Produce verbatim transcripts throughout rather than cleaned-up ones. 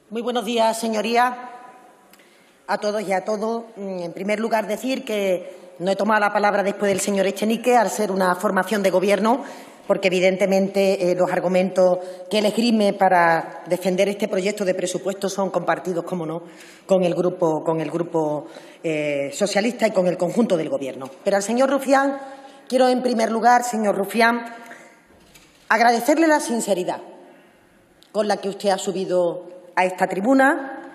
Muy buenos días, señorías, a todos y a todos. En primer lugar, decir que no he tomado la palabra después del señor Echenique al ser una formación de gobierno, porque evidentemente eh, los argumentos que él esgrime para defender este proyecto de presupuesto son compartidos, como no, con el Grupo, con el grupo eh, Socialista y con el conjunto del Gobierno. Pero al señor Rufián, quiero en primer lugar, señor Rufián, agradecerle la sinceridad con la que usted ha subido a esta tribuna,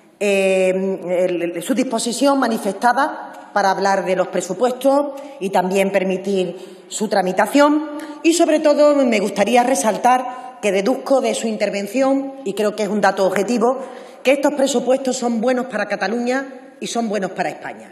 eh, el, su disposición manifestada para hablar de los presupuestos y también permitir su tramitación. Y, sobre todo, me gustaría resaltar que deduzco de su intervención, y creo que es un dato objetivo, que estos presupuestos son buenos para Cataluña y son buenos para España.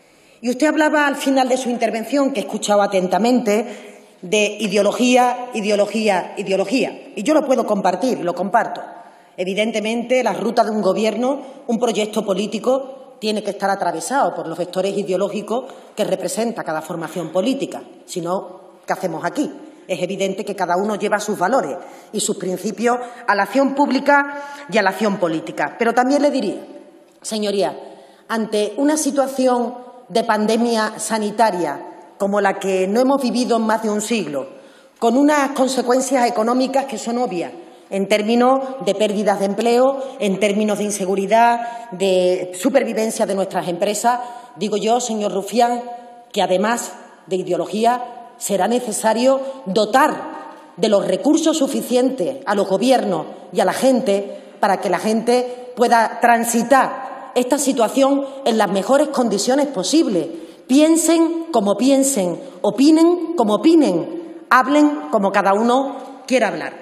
Y usted hablaba al final de su intervención, que he escuchado atentamente, de ideología, ideología, ideología. Y yo lo puedo compartir, lo comparto. Evidentemente, la ruta de un Gobierno, un proyecto político, tiene que estar atravesado por los vectores ideológicos que representa cada formación política. Si no, ¿qué hacemos aquí? Es evidente que cada uno lleva sus valores y sus principios a la acción pública y a la acción política. Pero también le diría, señoría, ante una situación de pandemia sanitaria como la que no hemos vivido en más de un siglo, con unas consecuencias económicas que son obvias, en términos de pérdidas de empleo, en términos de inseguridad, de supervivencia de nuestras empresas, digo yo, señor Rufián, que además de ideología será necesario dotar de los recursos suficientes a los gobiernos y a la gente para que la gente pueda transitar esta situación en las mejores condiciones posibles. Piensen como piensen, opinen como opinen, hablen como cada uno quiera hablar.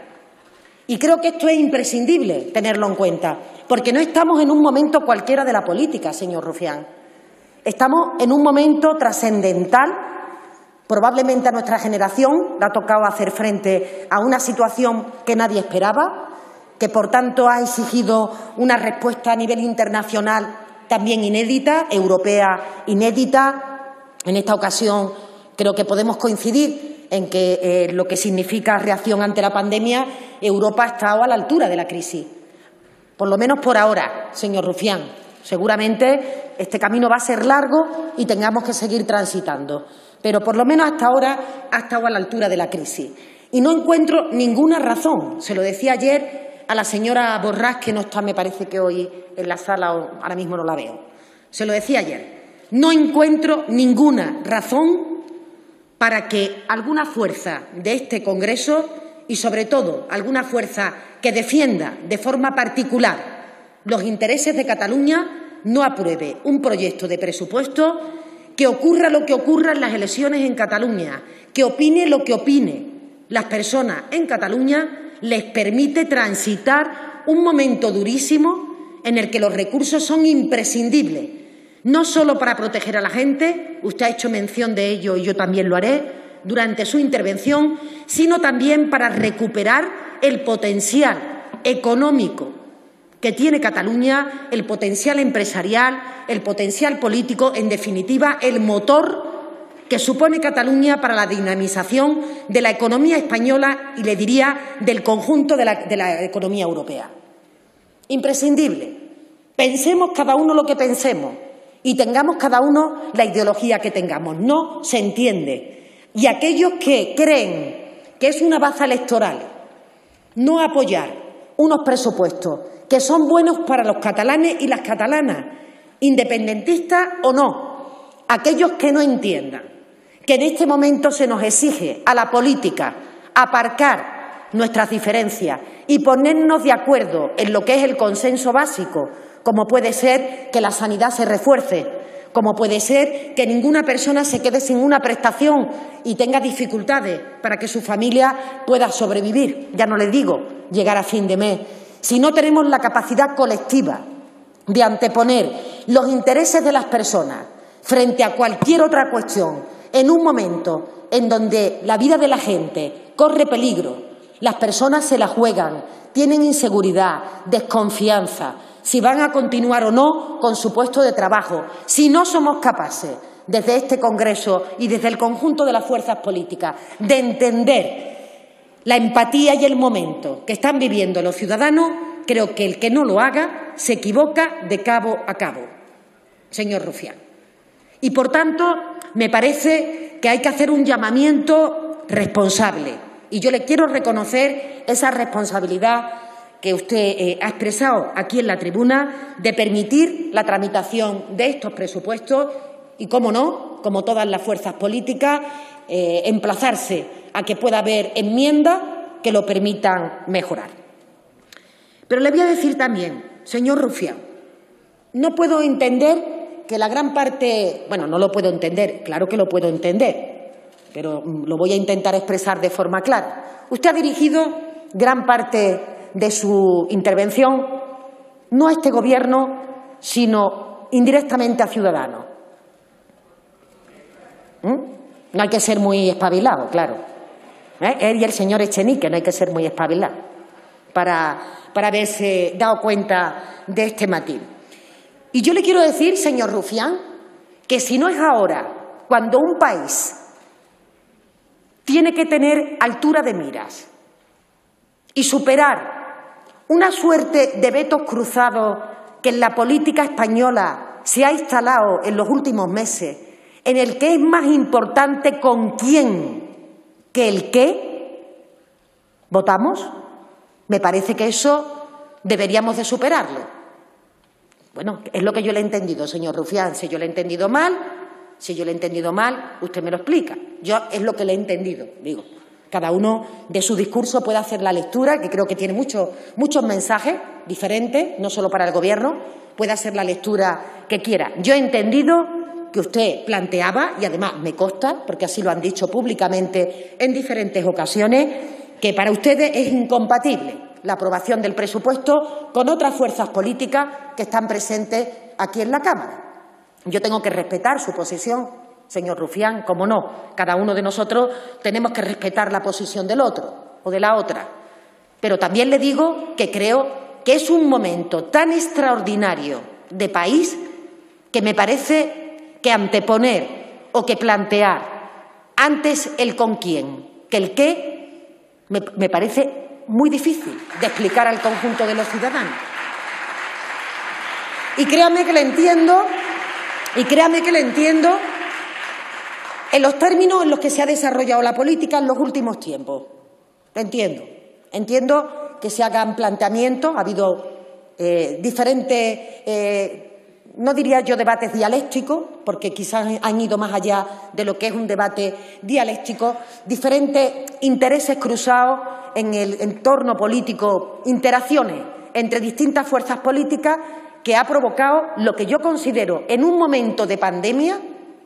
Y creo que esto es imprescindible tenerlo en cuenta, porque no estamos en un momento cualquiera de la política, señor Rufián. Estamos en un momento trascendental. Probablemente a nuestra generación le ha tocado hacer frente a una situación que nadie esperaba, que por tanto ha exigido una respuesta a nivel internacional también inédita, europea inédita. En esta ocasión creo que podemos coincidir en que eh, lo que significa reacción ante la pandemia, Europa ha estado a la altura de la crisis. Por lo menos por ahora, señor Rufián. Seguramente este camino va a ser largo y tengamos que seguir transitando. Pero por lo menos hasta ahora ha estado a la altura de la crisis. Y no encuentro ninguna razón. Se lo decía ayer a la señora Borràs, que no está, me parece que hoy en la sala, o ahora mismo no la veo. Se lo decía ayer. No encuentro ninguna razón para que alguna fuerza de este Congreso y, sobre todo, alguna fuerza que defienda de forma particular los intereses de Cataluña no apruebe un proyecto de presupuesto que ocurra lo que ocurra en las elecciones en Cataluña, que opine lo que opine las personas en Cataluña, les permite transitar un momento durísimo en el que los recursos son imprescindibles. No solo para proteger a la gente, usted ha hecho mención de ello y yo también lo haré durante su intervención, sino también para recuperar el potencial económico que tiene Cataluña, el potencial empresarial, el potencial político, en definitiva, el motor que supone Cataluña para la dinamización de la economía española y, le diría, del conjunto de la, de la economía europea. Imprescindible. Pensemos cada uno lo que pensemos y tengamos cada uno la ideología que tengamos. No se entiende. Y aquellos que creen que es una baza electoral no apoyar unos presupuestos que son buenos para los catalanes y las catalanas, independentistas o no, aquellos que no entiendan que en este momento se nos exige a la política aparcar nuestras diferencias y ponernos de acuerdo en lo que es el consenso básico, como puede ser que la sanidad se refuerce, como puede ser que ninguna persona se quede sin una prestación y tenga dificultades para que su familia pueda sobrevivir, ya no les digo llegar a fin de mes. Si no tenemos la capacidad colectiva de anteponer los intereses de las personas frente a cualquier otra cuestión, en un momento en donde la vida de la gente corre peligro, las personas se la juegan, tienen inseguridad, desconfianza, si van a continuar o no con su puesto de trabajo, si no somos capaces, desde este Congreso y desde el conjunto de las fuerzas políticas, de entender la empatía y el momento que están viviendo los ciudadanos, creo que el que no lo haga se equivoca de cabo a cabo, señor Rufián. Y, por tanto, me parece que hay que hacer un llamamiento responsable. Y yo le quiero reconocer esa responsabilidad que usted eh, ha expresado aquí en la tribuna de permitir la tramitación de estos presupuestos y, cómo no, como todas las fuerzas políticas, eh, emplazarse a que pueda haber enmiendas que lo permitan mejorar. Pero le voy a decir también, señor Rufián, no puedo entender que la gran parte, bueno, no lo puedo entender, claro que lo puedo entender, pero lo voy a intentar expresar de forma clara. Usted ha dirigido gran parte de su intervención no a este Gobierno, sino indirectamente a Ciudadanos. ¿Mm? No hay que ser muy espabilado, claro. ¿Eh? Él y el señor Echenique no hay que ser muy espabilado para, para haberse dado cuenta de este matiz. Y yo le quiero decir, señor Rufián, que si no es ahora, cuando un país tiene que tener altura de miras y superar una suerte de vetos cruzados que en la política española se ha instalado en los últimos meses, en el que es más importante con quién que el qué votamos, me parece que eso deberíamos de superarlo. Bueno, es lo que yo le he entendido, señor Rufián. Si yo le he entendido mal, si yo le he entendido mal, usted me lo explica. Yo es lo que le he entendido, digo. Cada uno de su discurso puede hacer la lectura, que creo que tiene muchos, muchos mensajes diferentes, no solo para el Gobierno, puede hacer la lectura que quiera. Yo he entendido que usted planteaba, y además me consta, porque así lo han dicho públicamente en diferentes ocasiones, que para ustedes es incompatible la aprobación del presupuesto con otras fuerzas políticas que están presentes aquí en la Cámara. Yo tengo que respetar su posición, señor Rufián, como no. Cada uno de nosotros tenemos que respetar la posición del otro o de la otra. Pero también le digo que creo que es un momento tan extraordinario de país que me parece que anteponer o que plantear antes el con quién que el qué me, me parece muy difícil de explicar al conjunto de los ciudadanos. Y créame que le entiendo, y créame que le entiendo en los términos en los que se ha desarrollado la política en los últimos tiempos. Lo entiendo. Entiendo que se hagan planteamientos, ha habido eh, diferentes, eh, no diría yo debates dialécticos, porque quizás han ido más allá de lo que es un debate dialéctico, diferentes intereses cruzados en el entorno político, interacciones entre distintas fuerzas políticas que ha provocado lo que yo considero en un momento de pandemia,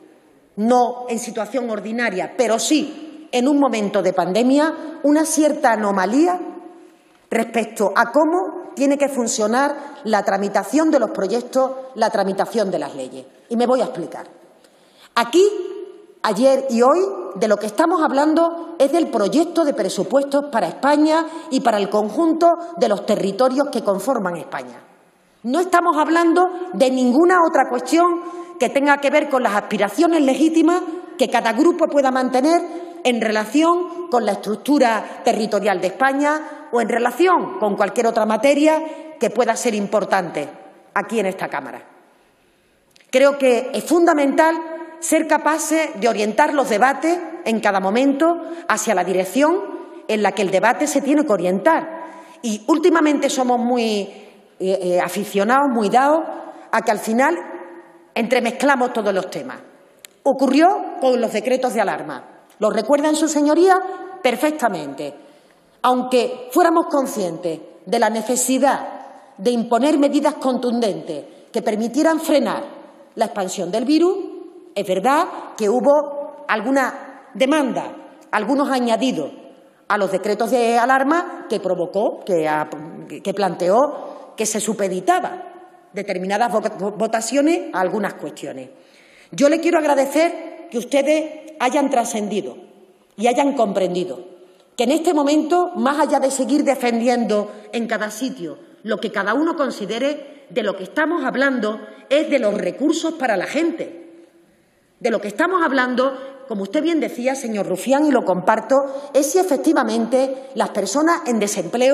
no en situación ordinaria, pero sí en un momento de pandemia, una cierta anomalía respecto a cómo tiene que funcionar la tramitación de los proyectos, la tramitación de las leyes. Y me voy a explicar. Aquí, ayer y hoy, de lo que estamos hablando es del proyecto de presupuestos para España y para el conjunto de los territorios que conforman España. No estamos hablando de ninguna otra cuestión que tenga que ver con las aspiraciones legítimas que cada grupo pueda mantener en relación con la estructura territorial de España o en relación con cualquier otra materia que pueda ser importante aquí en esta Cámara. Creo que es fundamental ser capaces de orientar los debates en cada momento hacia la dirección en la que el debate se tiene que orientar. Y últimamente somos muy eh, eh, aficionados, muy dados a que al final entremezclamos todos los temas. Ocurrió con los decretos de alarma. ¿Lo recuerdan sus señorías? Perfectamente. Aunque fuéramos conscientes de la necesidad de imponer medidas contundentes que permitieran frenar la expansión del virus, es verdad que hubo alguna demanda, algunos añadidos a los decretos de alarma que provocó, que, que planteó que se supeditaba determinadas votaciones a algunas cuestiones. Yo le quiero agradecer que ustedes hayan trascendido y hayan comprendido que en este momento, más allá de seguir defendiendo en cada sitio lo que cada uno considere, de lo que estamos hablando es de los recursos para la gente. De lo que estamos hablando, como usted bien decía, señor Rufián, y lo comparto, es si efectivamente las personas en desempleo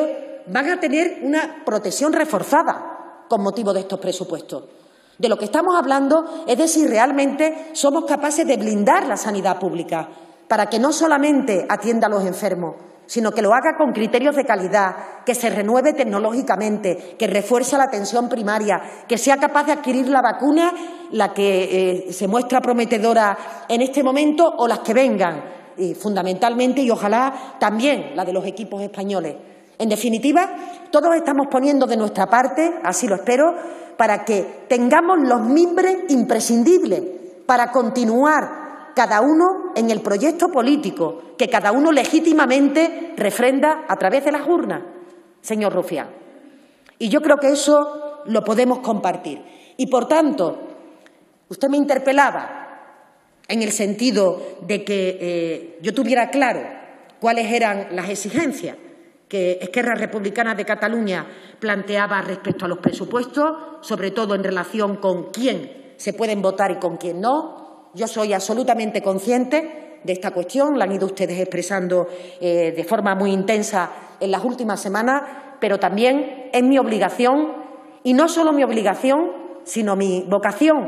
van a tener una protección reforzada con motivo de estos presupuestos. De lo que estamos hablando es de si realmente somos capaces de blindar la sanidad pública para que no solamente atienda a los enfermos, sino que lo haga con criterios de calidad, que se renueve tecnológicamente, que refuerce la atención primaria, que sea capaz de adquirir la vacuna, la que eh, se muestra prometedora en este momento o las que vengan, y fundamentalmente y ojalá también la de los equipos españoles. En definitiva, todos estamos poniendo de nuestra parte, así lo espero, para que tengamos los mimbres imprescindibles para continuar cada uno en el proyecto político que cada uno legítimamente refrenda a través de las urnas, señor Rufián. Y yo creo que eso lo podemos compartir. Y, por tanto, usted me interpelaba en el sentido de que eh, yo tuviera claro cuáles eran las exigencias que Esquerra Republicana de Cataluña planteaba respecto a los presupuestos, sobre todo en relación con quién se pueden votar y con quién no. Yo soy absolutamente consciente de esta cuestión, la han ido ustedes expresando eh, de forma muy intensa en las últimas semanas, pero también es mi obligación, y no solo mi obligación, sino mi vocación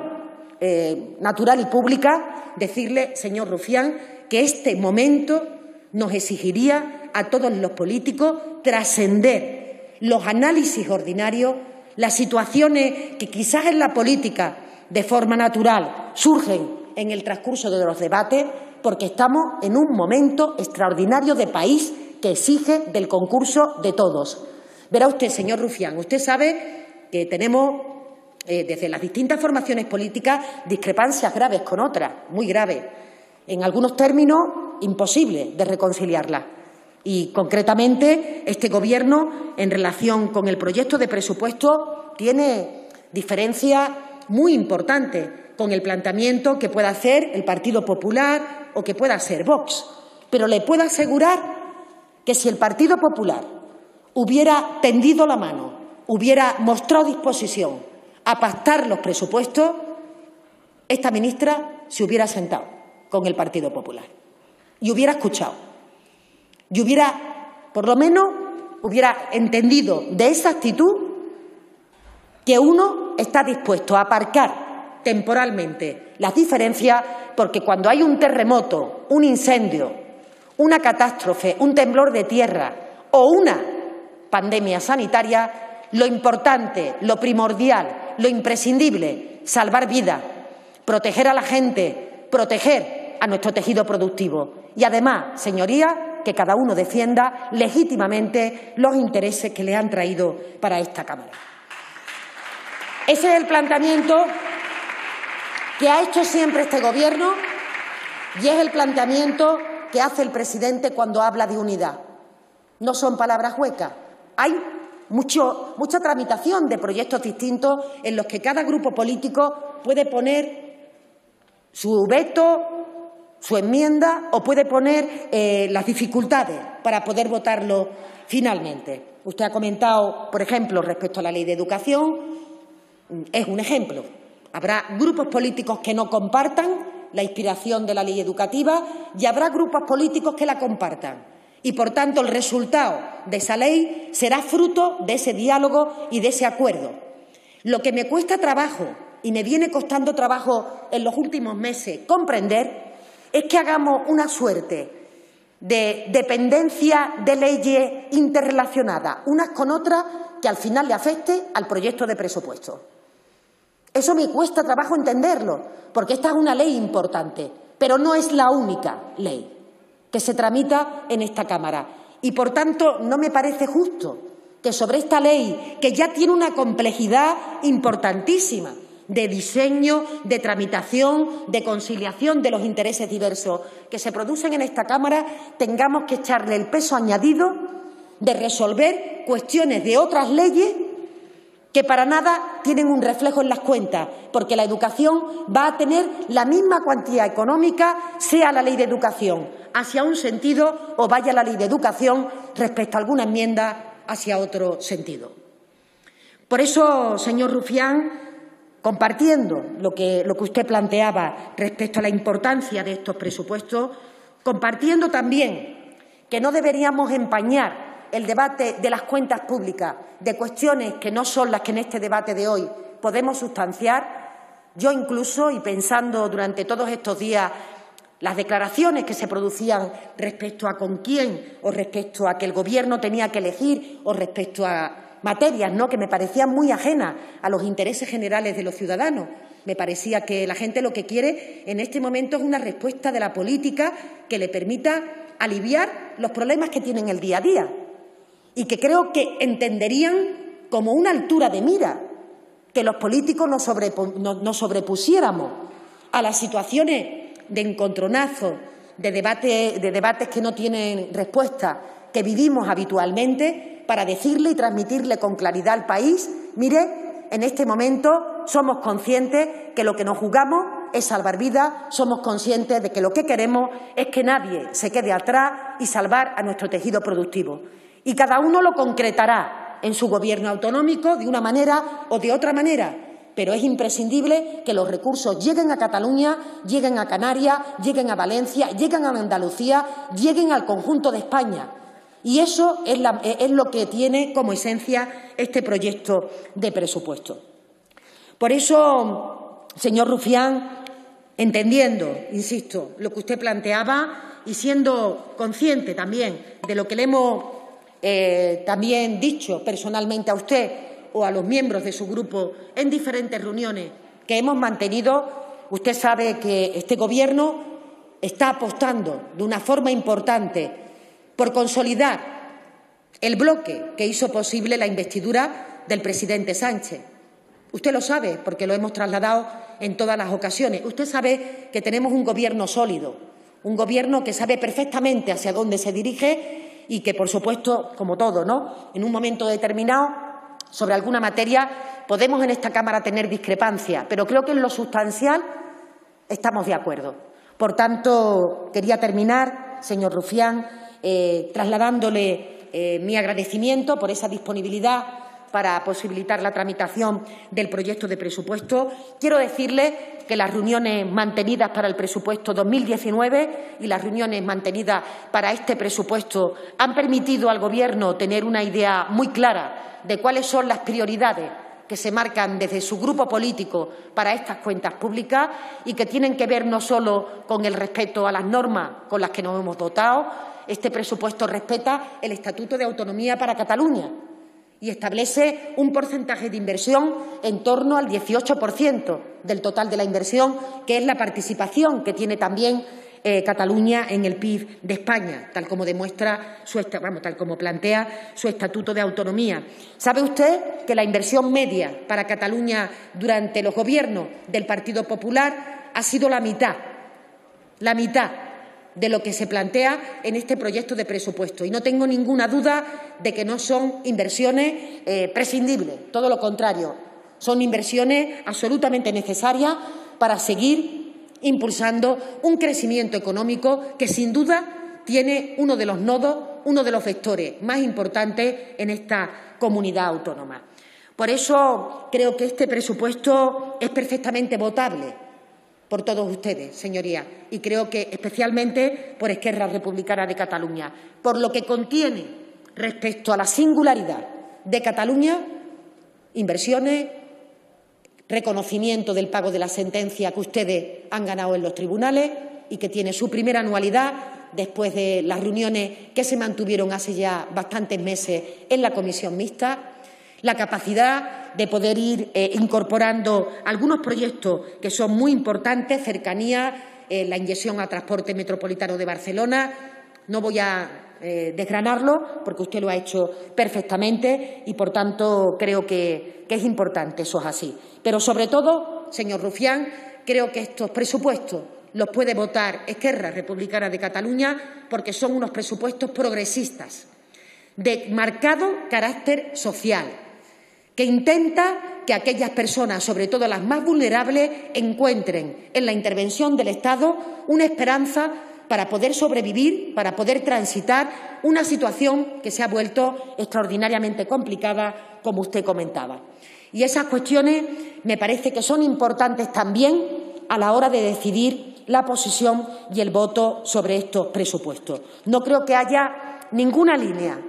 eh, natural y pública, decirle, señor Rufián, que este momento nos exigiría a todos los políticos trascender los análisis ordinarios, las situaciones que quizás en la política de forma natural surgen en el transcurso de los debates, porque estamos en un momento extraordinario de país que exige del concurso de todos. Verá usted, señor Rufián, usted sabe que tenemos eh, desde las distintas formaciones políticas discrepancias graves con otras, muy graves, en algunos términos imposibles de reconciliarlas. Y, concretamente, este Gobierno, en relación con el proyecto de presupuesto, tiene diferencias muy importantes con el planteamiento que pueda hacer el Partido Popular o que pueda hacer Vox. Pero le puedo asegurar que si el Partido Popular hubiera tendido la mano, hubiera mostrado disposición a pactar los presupuestos, esta ministra se hubiera sentado con el Partido Popular y hubiera escuchado. Y hubiera, por lo menos, hubiera entendido de esa actitud que uno está dispuesto a aparcar temporalmente las diferencias, porque cuando hay un terremoto, un incendio, una catástrofe, un temblor de tierra o una pandemia sanitaria, lo importante, lo primordial, lo imprescindible, salvar vidas, proteger a la gente, proteger a nuestro tejido productivo. Y además, señorías, que cada uno defienda legítimamente los intereses que le han traído para esta Cámara. Ese es el planteamiento que ha hecho siempre este Gobierno y es el planteamiento que hace el presidente cuando habla de unidad. No son palabras huecas. Hay mucho, mucha tramitación de proyectos distintos en los que cada grupo político puede poner su veto, su enmienda o puede poner eh, las dificultades para poder votarlo finalmente. Usted ha comentado, por ejemplo, respecto a la Ley de Educación, es un ejemplo. Habrá grupos políticos que no compartan la inspiración de la ley educativa y habrá grupos políticos que la compartan. Y, por tanto, el resultado de esa ley será fruto de ese diálogo y de ese acuerdo. Lo que me cuesta trabajo y me viene costando trabajo en los últimos meses comprender es que hagamos una suerte de dependencia de leyes interrelacionadas unas con otras que al final le afecte al proyecto de presupuesto. Eso me cuesta trabajo entenderlo, porque esta es una ley importante, pero no es la única ley que se tramita en esta Cámara. Y, por tanto, no me parece justo que sobre esta ley, que ya tiene una complejidad importantísima, de diseño, de tramitación, de conciliación de los intereses diversos que se producen en esta Cámara, tengamos que echarle el peso añadido de resolver cuestiones de otras leyes que para nada tienen un reflejo en las cuentas, porque la educación va a tener la misma cuantía económica, sea la ley de educación hacia un sentido o vaya la ley de educación respecto a alguna enmienda hacia otro sentido. Por eso, señor Rufián, compartiendo lo que, lo que usted planteaba respecto a la importancia de estos presupuestos, compartiendo también que no deberíamos empañar el debate de las cuentas públicas, de cuestiones que no son las que en este debate de hoy podemos sustanciar, yo incluso, y pensando durante todos estos días las declaraciones que se producían respecto a con quién o respecto a que el Gobierno tenía que elegir o respecto a materias, ¿no?, que me parecían muy ajenas a los intereses generales de los ciudadanos. Me parecía que la gente lo que quiere en este momento es una respuesta de la política que le permita aliviar los problemas que tienen el día a día y que creo que entenderían como una altura de mira que los políticos nos, sobrepo nos, nos sobrepusiéramos a las situaciones de encontronazo, de, debate, de debates que no tienen respuesta, que vivimos habitualmente, para decirle y transmitirle con claridad al país: mire, en este momento somos conscientes que lo que nos jugamos es salvar vidas, somos conscientes de que lo que queremos es que nadie se quede atrás y salvar a nuestro tejido productivo. Y cada uno lo concretará en su gobierno autonómico de una manera o de otra manera, pero es imprescindible que los recursos lleguen a Cataluña, lleguen a Canarias, lleguen a Valencia, lleguen a Andalucía, lleguen al conjunto de España. Y eso es, la, es lo que tiene como esencia este proyecto de presupuesto. Por eso, señor Rufián, entendiendo, insisto, lo que usted planteaba y siendo consciente también de lo que le hemos eh, también dicho personalmente a usted o a los miembros de su grupo en diferentes reuniones que hemos mantenido, usted sabe que este Gobierno está apostando de una forma importante por consolidar el bloque que hizo posible la investidura del presidente Sánchez. Usted lo sabe, porque lo hemos trasladado en todas las ocasiones. Usted sabe que tenemos un Gobierno sólido, un Gobierno que sabe perfectamente hacia dónde se dirige y que, por supuesto, como todo, ¿no?, en un momento determinado, sobre alguna materia, podemos en esta Cámara tener discrepancias, pero creo que en lo sustancial estamos de acuerdo. Por tanto, quería terminar, señor Rufián, eh, trasladándole eh, mi agradecimiento por esa disponibilidad para posibilitar la tramitación del proyecto de presupuesto. Quiero decirle que las reuniones mantenidas para el presupuesto dos mil diecinueve y las reuniones mantenidas para este presupuesto han permitido al Gobierno tener una idea muy clara de cuáles son las prioridades que se marcan desde su grupo político para estas cuentas públicas y que tienen que ver no solo con el respeto a las normas con las que nos hemos dotado. Este presupuesto respeta el Estatuto de Autonomía para Cataluña y establece un porcentaje de inversión en torno al dieciocho por ciento del total de la inversión, que es la participación que tiene también eh, Cataluña en el P I B de España, tal como demuestra su, vamos, tal como plantea su Estatuto de Autonomía. ¿Sabe usted que la inversión media para Cataluña durante los gobiernos del Partido Popular ha sido la mitad, la mitad de lo que se plantea en este proyecto de presupuesto? Y no tengo ninguna duda de que no son inversiones eh, prescindibles, todo lo contrario, son inversiones absolutamente necesarias para seguir impulsando un crecimiento económico que, sin duda, tiene uno de los nodos, uno de los vectores más importantes en esta comunidad autónoma. Por eso creo que este presupuesto es perfectamente votable por todos ustedes, señorías, y creo que especialmente por Esquerra Republicana de Cataluña, por lo que contiene respecto a la singularidad de Cataluña: inversiones, reconocimiento del pago de la sentencia que ustedes han ganado en los tribunales y que tiene su primera anualidad después de las reuniones que se mantuvieron hace ya bastantes meses en la comisión mixta, la capacidad de poder ir eh, incorporando algunos proyectos que son muy importantes, cercanía, eh, la inyección a transporte metropolitano de Barcelona. No voy a eh, desgranarlo porque usted lo ha hecho perfectamente y, por tanto, creo que, que es importante, eso es así. Pero, sobre todo, señor Rufián, creo que estos presupuestos los puede votar Esquerra Republicana de Cataluña porque son unos presupuestos progresistas, de marcado carácter social, que intenta que aquellas personas, sobre todo las más vulnerables, encuentren en la intervención del Estado una esperanza para poder sobrevivir, para poder transitar una situación que se ha vuelto extraordinariamente complicada, como usted comentaba. Y esas cuestiones me parece que son importantes también a la hora de decidir la posición y el voto sobre estos presupuestos. No creo que haya ninguna línea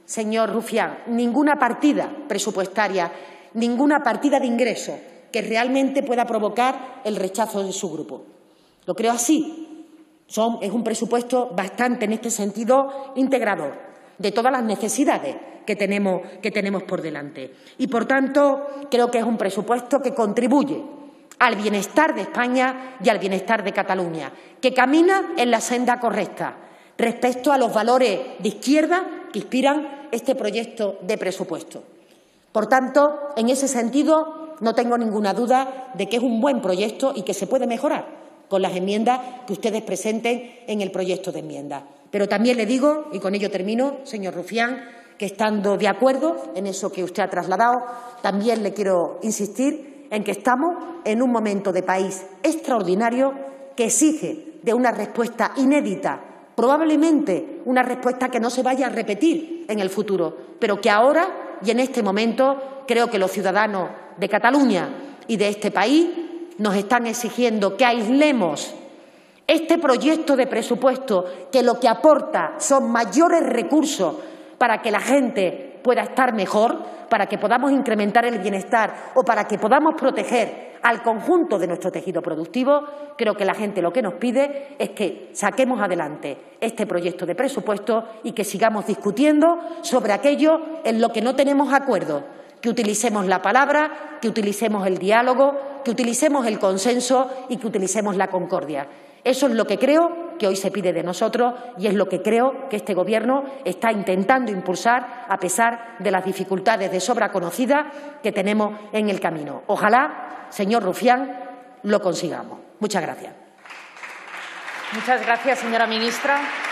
señor Rufián, ninguna partida presupuestaria, ninguna partida de ingreso que realmente pueda provocar el rechazo de su grupo. Lo creo así. Son, es un presupuesto bastante, en este sentido, integrador de todas las necesidades que tenemos, que tenemos por delante. Y, por tanto, creo que es un presupuesto que contribuye al bienestar de España y al bienestar de Cataluña, que camina en la senda correcta respecto a los valores de izquierda que inspiran este proyecto de presupuesto. Por tanto, en ese sentido, no tengo ninguna duda de que es un buen proyecto y que se puede mejorar con las enmiendas que ustedes presenten en el proyecto de enmienda. Pero también le digo, y con ello termino, señor Rufián, que estando de acuerdo en eso que usted ha trasladado, también le quiero insistir en que estamos en un momento de país extraordinario que exige de una respuesta inédita, probablemente una respuesta que no se vaya a repetir en el futuro, pero que ahora y en este momento creo que los ciudadanos de Cataluña y de este país nos están exigiendo que aislemos este proyecto de presupuesto, que lo que aporta son mayores recursos para que la gente pueda estar mejor, para que podamos incrementar el bienestar o para que podamos proteger al conjunto de nuestro tejido productivo. Creo que la gente lo que nos pide es que saquemos adelante este proyecto de presupuesto y que sigamos discutiendo sobre aquello en lo que no tenemos acuerdo, que utilicemos la palabra, que utilicemos el diálogo, que utilicemos el consenso y que utilicemos la concordia. Eso es lo que creo que hoy se pide de nosotros y es lo que creo que este Gobierno está intentando impulsar a pesar de las dificultades de sobra conocidas que tenemos en el camino. Ojalá, señor Rufián, lo consigamos. Muchas gracias. Muchas gracias, señora ministra.